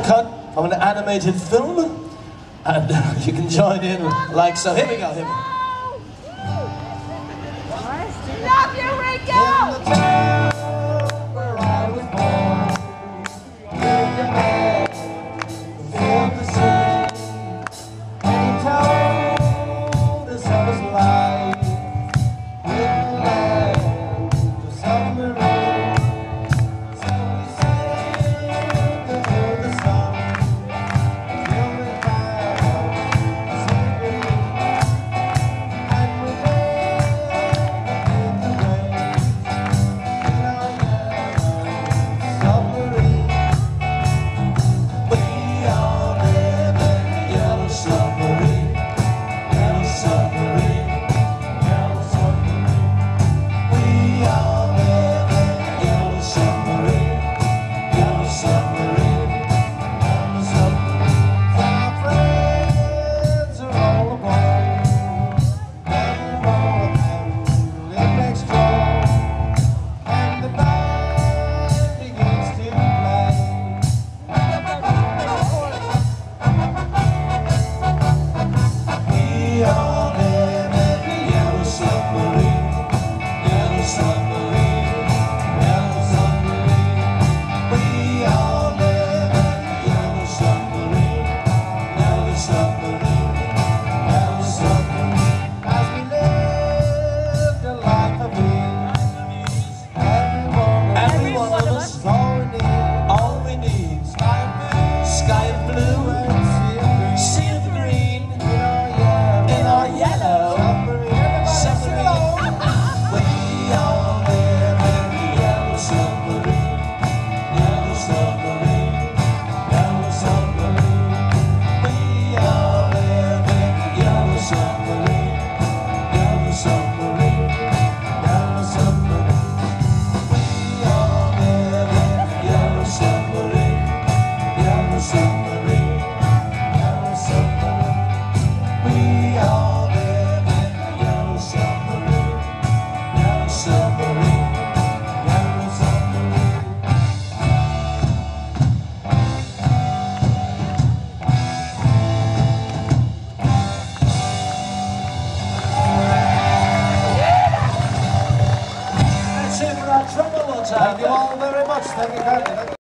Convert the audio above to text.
cut from an animated film, and you can join in like so. Here we go, here we go. Love you, Rico! Where I was born, lived a man who filled the sea, and he told us of his life with the land of Submarine. So we sailed under the sun till we found the Submarine, and we lived in the waves in our submarine. We all live in the yellow submarine, yellow submarine, yellow submarine. We all live in the yellow submarine, yellow submarine, yellow submarine. Our friends are all aboard, and all of them live next door, and the band begins to play. We all live in the yellow submarine, yellow submarine, yellow submarine. We all live in the yellow submarine, yellow submarine, yellow submarine. As we lived a life of ease, every one of us is all we need. Sky blue, And sea of green, in our in our yellow submarine. We all live in the yellow submarine, yellow submarine, yellow submarine. We all live in the yellow submarine, yellow submarine, yellow submarine. We all live in the yellow submarine, yellow submarine, yellow submarine. We all live in the yellow submarine, yellow submarine, yellow submarine. That's it for our trouble one time. Thank you all very much. Thank you kindly. Thank you.